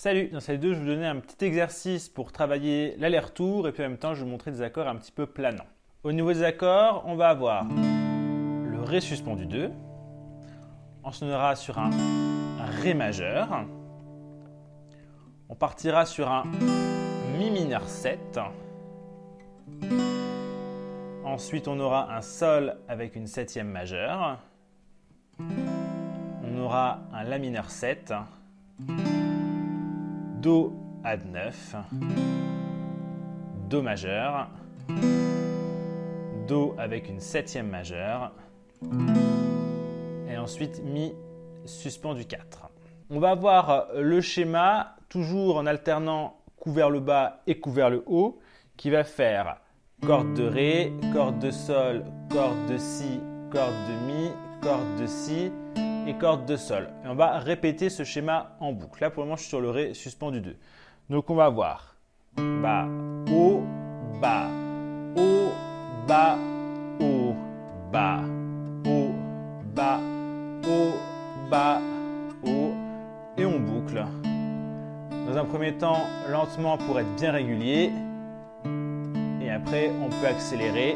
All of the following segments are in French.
Salut, dans cette vidéo, je vais vous donner un petit exercice pour travailler l'aller-retour et puis en même temps, je vais vous montrer des accords un petit peu planants. Au niveau des accords, on va avoir le Ré suspendu 2. Ensuite, on ira sur un Ré majeur. On partira sur un Mi mineur 7. Ensuite, on aura un Sol avec une septième majeure. On aura un La mineur 7. Do add 9, Do majeur, Do avec une septième majeure, et ensuite Mi suspendu 4. On va avoir le schéma toujours en alternant coup vers le bas et coup vers le haut, qui va faire corde de Ré, corde de Sol, corde de Si, corde de Mi, corde de Si, et corde de Sol. Et on va répéter ce schéma en boucle. Là, pour le moment, je suis sur le Ré suspendu 2. Donc, on va avoir bas, haut, bas, haut, bas, haut, bas, haut, bas, haut, bas, haut. Et on boucle. Dans un premier temps, lentement pour être bien régulier. Et après, on peut accélérer.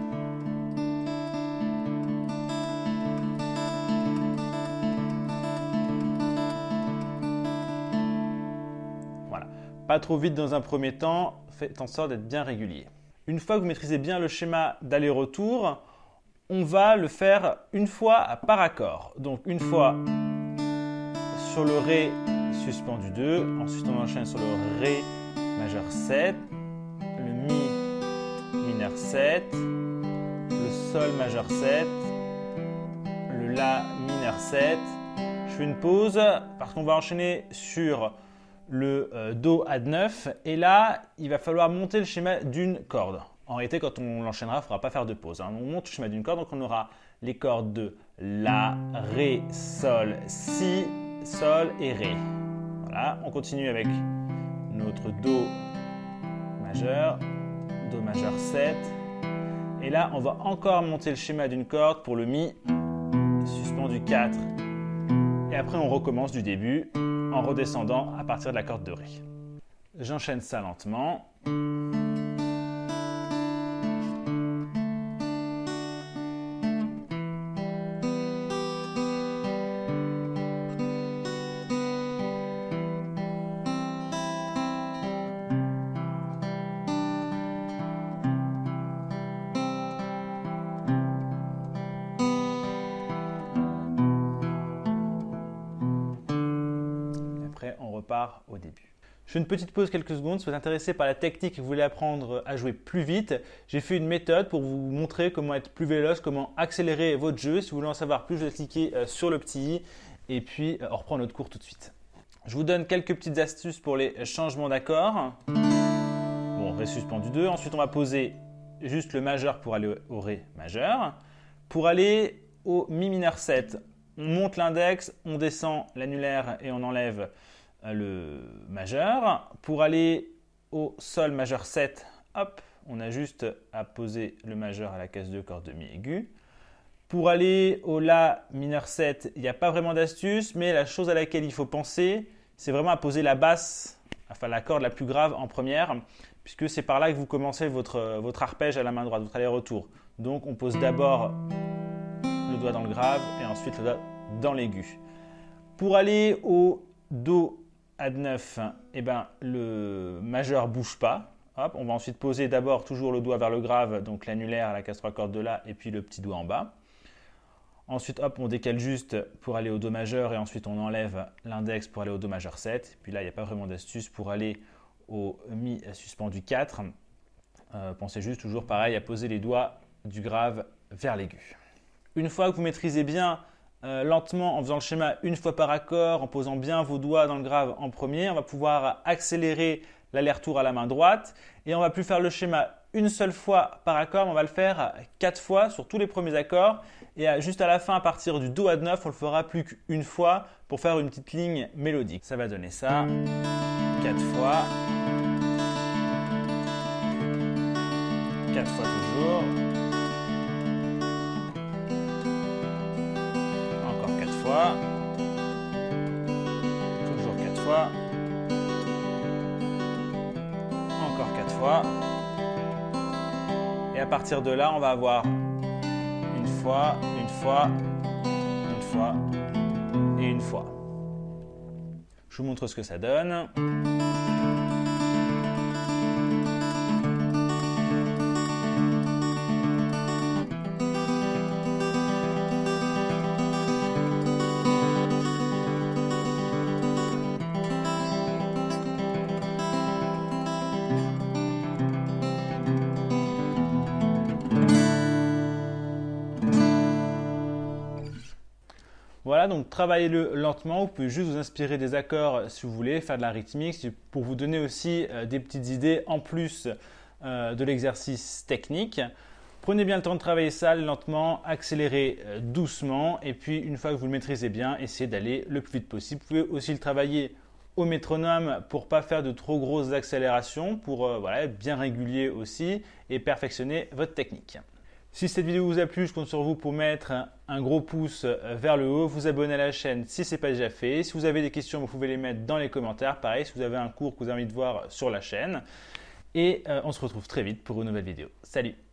Pas trop vite dans un premier temps, faites en sorte d'être bien régulier. Une fois que vous maîtrisez bien le schéma d'aller-retour, on va le faire une fois par accord. Donc une fois sur le Ré suspendu 2, ensuite on enchaîne sur le Ré majeur 7, le Mi mineur 7, le Sol majeur 7, le La mineur 7. Je fais une pause parce qu'on va enchaîner sur le Do add 9 et là il va falloir monter le schéma d'une corde. En réalité quand on l'enchaînera il ne faudra pas faire de pause. On monte le schéma d'une corde, donc on aura les cordes de La, Ré, Sol, Si, Sol et Ré. Voilà, on continue avec notre Do majeur, Do majeur 7 et là on va encore monter le schéma d'une corde pour le Mi suspendu 4 et après on recommence du début en redescendant à partir de la corde de Ré. J'enchaîne ça lentement. On repart au début. Je fais une petite pause quelques secondes. Si vous êtes intéressé par la technique et que vous voulez apprendre à jouer plus vite, j'ai fait une méthode pour vous montrer comment être plus véloce, comment accélérer votre jeu. Si vous voulez en savoir plus, je vais cliquer sur le petit i et puis on reprend notre cours tout de suite. Je vous donne quelques petites astuces pour les changements d'accords. Bon, Ré suspendu 2. Ensuite, on va poser juste le majeur pour aller au Ré majeur. Pour aller au Mi mineur 7, on monte l'index, on descend l'annulaire et on enlève le majeur. Pour aller au Sol majeur 7, hop, on a juste à poser le majeur à la case 2, corde de Mi aiguë. Pour aller au La mineur 7, il n'y a pas vraiment d'astuce, mais la chose à laquelle il faut penser, c'est vraiment à poser la basse, enfin la corde la plus grave en première, puisque c'est par là que vous commencez votre arpège à la main droite, votre aller-retour. Donc on pose d'abord le doigt dans le grave et ensuite le doigt dans l'aigu. Pour aller au Do add 9, eh ben, le majeur ne bouge pas. Hop, on va ensuite poser d'abord toujours le doigt vers le grave, donc l'annulaire à la case 3 cordes de La et puis le petit doigt en bas. Ensuite, hop, on décale juste pour aller au Do majeur et ensuite on enlève l'index pour aller au Do majeur 7. Puis là, il n'y a pas vraiment d'astuce pour aller au Mi suspendu 4. Pensez juste toujours pareil à poser les doigts du grave vers l'aigu. Une fois que vous maîtrisez bien lentement en faisant le schéma une fois par accord, en posant bien vos doigts dans le grave en premier, on va pouvoir accélérer l'aller-retour à la main droite et on ne va plus faire le schéma une seule fois par accord, mais on va le faire 4 fois sur tous les premiers accords et juste à la fin, à partir du Do add 9, on le fera plus qu'une fois pour faire une petite ligne mélodique. Ça va donner ça 4 fois, 4 fois toujours. Encore 4 fois. Toujours 4 fois. fois. Et à partir de là, on va avoir une fois, une fois, une fois et une fois. Je vous montre ce que ça donne. Voilà, donc travaillez-le lentement, vous pouvez juste vous inspirer des accords si vous voulez, faire de la rythmique, pour vous donner aussi des petites idées en plus de l'exercice technique. Prenez bien le temps de travailler ça lentement, accélérez doucement et puis une fois que vous le maîtrisez bien, essayez d'aller le plus vite possible. Vous pouvez aussi le travailler au métronome pour ne pas faire de trop grosses accélérations, pour être bien régulier aussi et perfectionner votre technique. Si cette vidéo vous a plu, je compte sur vous pour mettre un gros pouce vers le haut, vous abonner à la chaîne si ce n'est pas déjà fait. Si vous avez des questions, vous pouvez les mettre dans les commentaires. Pareil, si vous avez un cours que vous avez envie de voir sur la chaîne. Et on se retrouve très vite pour une nouvelle vidéo. Salut!